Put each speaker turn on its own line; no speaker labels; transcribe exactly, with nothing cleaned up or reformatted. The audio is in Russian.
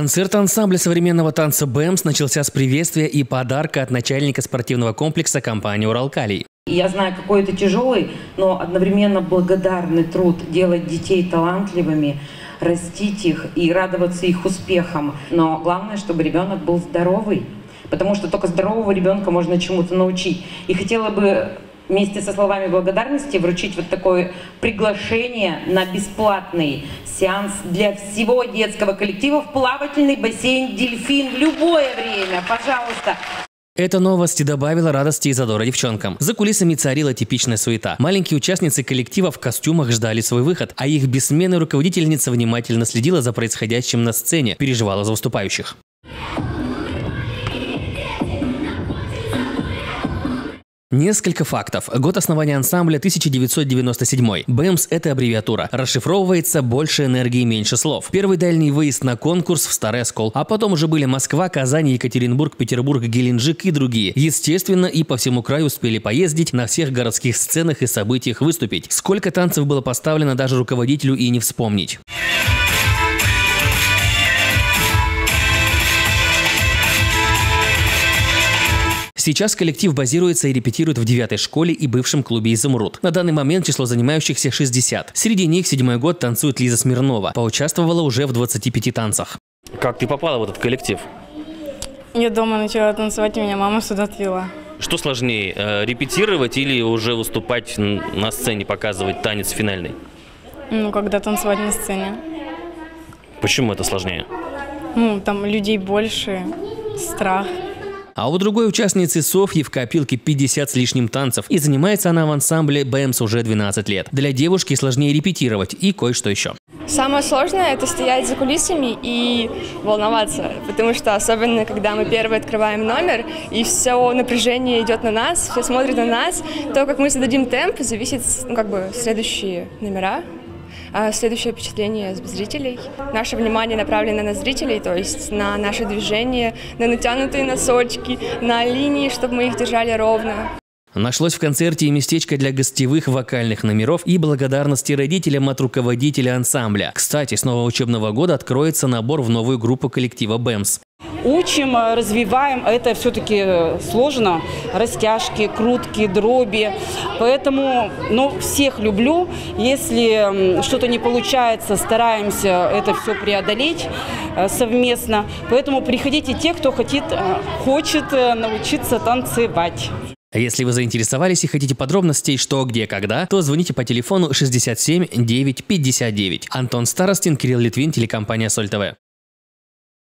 Концерт ансамбля современного танца «Бэмс» начался с приветствия и подарка от начальника спортивного комплекса компании «Уралкалий».
Я знаю, какой это тяжелый, но одновременно благодарный труд делать детей талантливыми, растить их и радоваться их успехам. Но главное, чтобы ребенок был здоровый, потому что только здорового ребенка можно чему-то научить. И хотела бы вместе со словами благодарности вручить вот такое приглашение на бесплатный сеанс для всего детского коллектива в плавательный бассейн «Дельфин» в любое время. Пожалуйста.
Эта новость добавила радости и задора девчонкам. За кулисами царила типичная суета. Маленькие участницы коллектива в костюмах ждали свой выход, а их бессменная руководительница внимательно следила за происходящим на сцене, переживала за выступающих. Несколько фактов. Год основания ансамбля тысяча девятьсот девяносто седьмой. «Бэмс» – это аббревиатура. Расшифровывается «больше энергии, меньше слов». Первый дальний выезд на конкурс в Старый Оскол. А потом уже были Москва, Казань, Екатеринбург, Петербург, Геленджик и другие. Естественно, и по всему краю успели поездить, на всех городских сценах и событиях выступить. Сколько танцев было поставлено даже руководителю и не вспомнить. Сейчас коллектив базируется и репетирует в девятой школе и бывшем клубе «Изумруд». На данный момент число занимающихся шестьдесят. Среди них седьмой год танцует Лиза Смирнова. Поучаствовала уже в двадцати пяти танцах. Как ты попала в этот коллектив?
Я дома начала танцевать, и меня мама сюда отвела.
Что сложнее, репетировать или уже выступать на сцене, показывать танец финальный?
Ну, когда танцевать на сцене.
Почему это сложнее?
Ну, там людей больше, страх.
А у другой участницы Софьи в копилке пятьдесят с лишним танцев, и занимается она в ансамбле «Бэмс» уже двенадцать лет. Для девушки сложнее репетировать и кое-что еще.
Самое сложное – это стоять за кулисами и волноваться, потому что особенно, когда мы первые открываем номер, и все напряжение идет на нас, все смотрят на нас, то, как мы зададим темп, зависит, ну, как бы, следующие номера. А следующее впечатление с зрителей. Наше внимание направлено на зрителей, то есть на наши движения, на натянутые носочки, на линии, чтобы мы их держали ровно.
Нашлось в концерте и местечко для гостевых вокальных номеров и благодарности родителям от руководителя ансамбля. Кстати, с нового учебного года откроется набор в новую группу коллектива «Бэмс».
Учим, развиваем, это все-таки сложно, растяжки, крутки, дроби, поэтому, ну, всех люблю, если что-то не получается, стараемся это все преодолеть совместно, поэтому приходите те, кто хочет, хочет научиться танцевать.
Если вы заинтересовались и хотите подробностей, что, где, когда, то звоните по телефону шестьдесят семь девять пятьдесят девять. Антон Старостин, Кирилл Литвин, телекомпания «Соль ТВ».